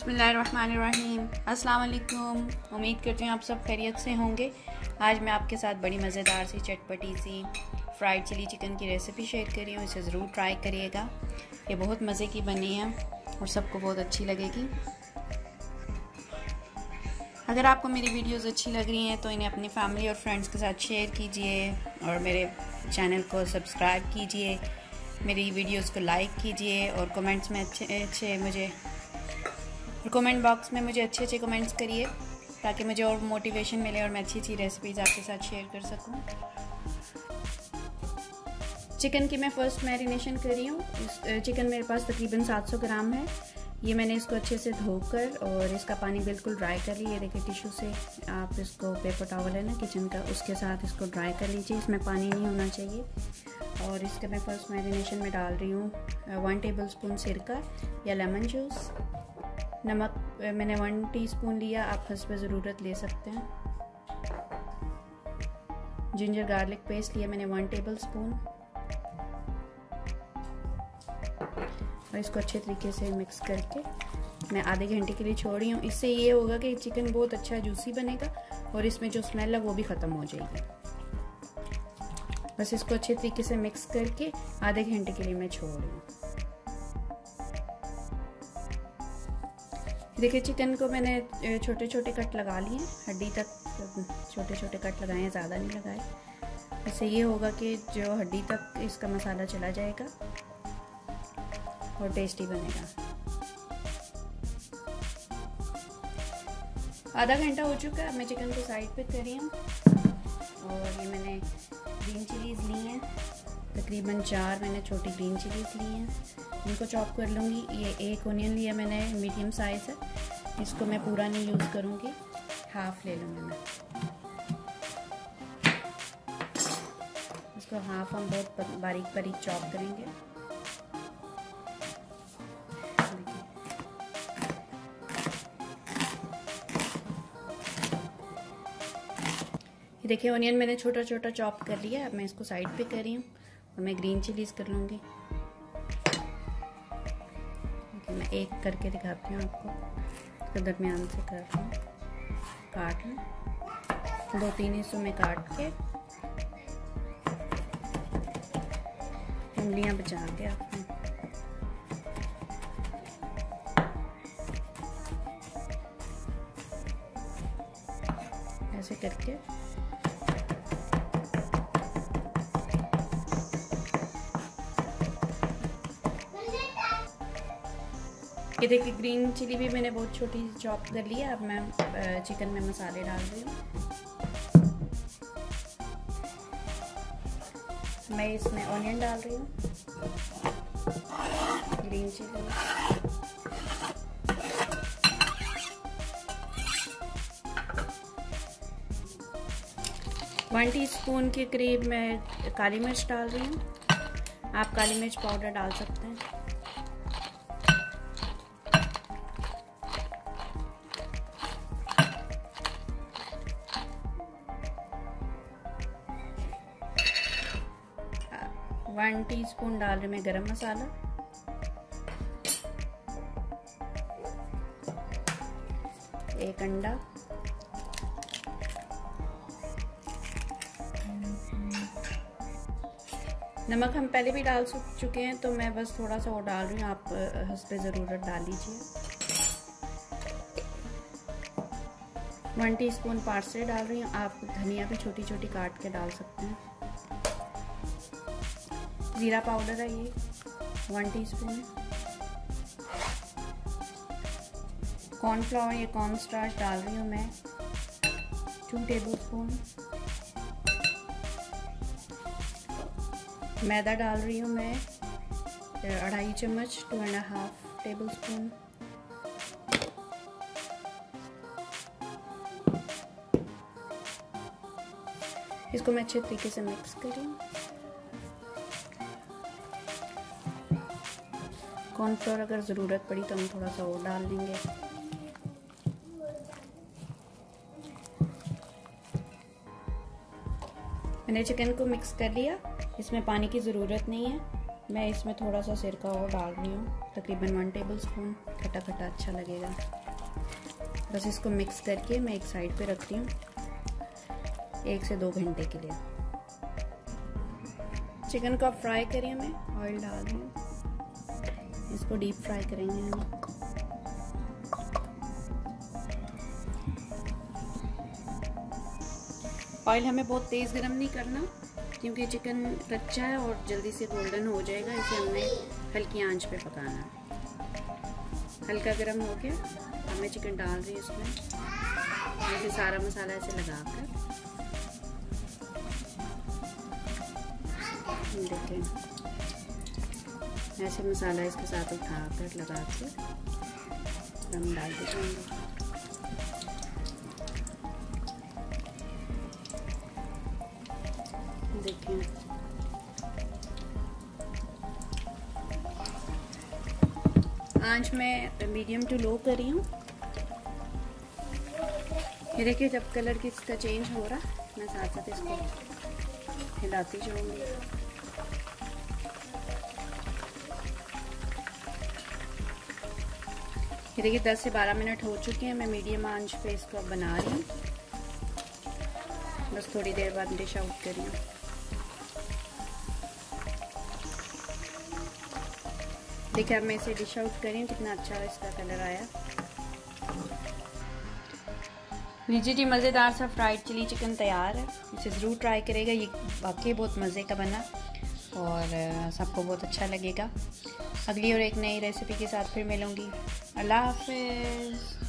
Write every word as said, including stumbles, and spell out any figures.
बिस्मिल्लाहिर्रहमानिर्रहीम। अस्सलाम वालेकुम। उम्मीद करती हूँ आप सब खैरियत से होंगे। आज मैं आपके साथ बड़ी मज़ेदार सी चटपटी सी फ्राइड चिली चिकन की रेसिपी शेयर कर रही हूँ। इसे ज़रूर ट्राई करिएगा। ये बहुत मज़े की बनी है और सबको बहुत अच्छी लगेगी। अगर आपको मेरी वीडियोस अच्छी लग रही हैं तो इन्हें अपनी फैमिली और फ्रेंड्स के साथ शेयर कीजिए और मेरे चैनल को सब्सक्राइब कीजिए, मेरी वीडियोस को लाइक कीजिए और कमेंट्स में अच्छे अच्छे मुझे और कमेंट बॉक्स में मुझे अच्छे अच्छे कमेंट्स करिए ताकि मुझे और मोटिवेशन मिले और मैं अच्छी अच्छी रेसिपीज़ आपके साथ शेयर कर सकूं। चिकन की मैं फ़र्स्ट मैरिनेशन कर रही हूँ। इस चिकन मेरे पास तकरीबन सात सौ ग्राम है। ये मैंने इसको अच्छे से धोकर और इसका पानी बिल्कुल ड्राई कर लिया। ये देखिए टिश्यू से आप इसको पेपर टॉवल है ना किचन का, उसके साथ इसको ड्राई कर लीजिए। इसमें पानी नहीं होना चाहिए। और इसके मैं फ़र्स्ट मैरिनेशन में डाल रही हूँ वन टेबल स्पून सिरका या लेमन जूस। नमक मैंने वन टीस्पून लिया, आप हस्ब ज़रूरत ले सकते हैं। जिंजर गार्लिक पेस्ट लिया मैंने वन टेबल स्पून और इसको अच्छे तरीके से मिक्स करके मैं आधे घंटे के लिए छोड़ रही हूँ। इससे ये होगा कि चिकन बहुत अच्छा जूसी बनेगा और इसमें जो स्मेल है वो भी ख़त्म हो जाएगी। बस इसको अच्छे तरीके से मिक्स करके आधे घंटे के लिए मैं छोड़ रही हूँ। देखिए चिकन को मैंने छोटे छोटे कट लगा लिए, हड्डी तक छोटे छोटे कट लगाए हैं, ज़्यादा नहीं लगाए। इससे ये होगा कि जो हड्डी तक इसका मसाला चला जाएगा और टेस्टी बनेगा। आधा घंटा हो चुका है, मैं चिकन को साइड पे कर रही हूँ। और ये मैंने ग्रीन चिलीज़ ली हैं, तकरीबन चार मैंने छोटी ग्रीन चिलीज़ ली हैं। इनको चॉप कर लूँगी। ये एक ओनियन लिया मैंने, मीडियम साइज़ है। इसको मैं पूरा नहीं यूज़ करूँगी, हाफ ले लूँगी मैं। इसको हाफ हम बहुत बारीक बारीक चॉप करेंगे। देखिए ओनियन मैंने छोटा छोटा चॉप कर लिया। अब मैं इसको साइड पे कर रही हूँ और मैं ग्रीन चिलीज़ कर लूँगी। मैं एक करके दिखाती हूँ आपको, तो दरमियान से कर रही हूँ, काट लूँ। दो तीन हिस्सों में काट के उंगलियाँ बचा के आपने ऐसे करके ये देखिए ग्रीन चिली भी मैंने बहुत छोटी चॉप कर ली है। अब मैं चिकन में मसाले डाल रही हूँ। मैं इसमें ऑनियन डाल रही हूँ, ग्रीन चिली, वन टीस्पून के करीब मैं काली मिर्च डाल रही हूँ। आप काली मिर्च पाउडर डाल सकते हैं। वन टीस्पून डाल रही मैं गरम मसाला, एक अंडा, नमक हम पहले भी डाल चुके हैं तो मैं बस थोड़ा सा वो डाल रही हूँ, आप हस्बे ज़रूरत डाल लीजिए। वन टीस्पून पार्सले डाल रही हूँ, आप धनिया भी छोटी छोटी काट के डाल सकते हैं। जीरा पाउडर है ये वन टीस्पून। कॉर्नफ्लावर या कॉर्न स्टार्च डाल रही हूँ मैं टू टेबल स्पून। मैदा डाल रही हूँ मैं अढ़ाई चम्मच, two and half tablespoon. इसको मैं अच्छे तरीके से मिक्स करूँ। कॉर्नफ्लोर अगर ज़रूरत पड़ी तो हम थोड़ा सा और डाल देंगे। मैंने चिकन को मिक्स कर लिया। इसमें पानी की ज़रूरत नहीं है। मैं इसमें थोड़ा सा सिरका और डाल रही हूँ, तकरीबन वन टेबल स्पून। खट्टा खट्टा अच्छा लगेगा। बस इसको मिक्स करके मैं एक साइड पे रख रही हूँ एक से दो घंटे के लिए। चिकन को आप फ्राई करिए, मैं ऑयल डाल रही हूँ। इसको डीप फ्राई करेंगे हम। ऑयल हमें बहुत तेज़ गरम नहीं करना, क्योंकि चिकन कच्चा है और जल्दी से गोल्डन हो जाएगा, इसे हमने हल्की आंच पे पकाना। हल्का गरम हो गया, अब मैं चिकन डाल रही हूँ इसमें। ऐसे सारा मसाला ऐसे लगा कर देखें, ऐसे मसाला इसके साथ उठा कर लगा के हम डाल देंगे। देखिए आंच में मीडियम टू लो कर रही हूँ। ये देखिए जब कलर की इसका चेंज हो रहा, मैं साथ साथ इसको हिलाती जाऊंगी। ये देखिए दस से बारह मिनट हो चुके हैं। मैं मीडियम आंच पे इसको बना रही हूँ। बस थोड़ी देर बाद डिश आउट कर रही हूँ। देखिए अब मैं इसे डिश आउट कर रही हूँ, कितना अच्छा इसका कलर आया। लीजिए जी, मज़ेदार सा फ्राइड चिली चिकन तैयार है। इसे ज़रूर ट्राई करेगा, ये वाकई बहुत मज़े का बना और सबको बहुत अच्छा लगेगा। अगली और एक नई रेसिपी के साथ फिर मिलूँगी। अल्लाह हाफ़िज़।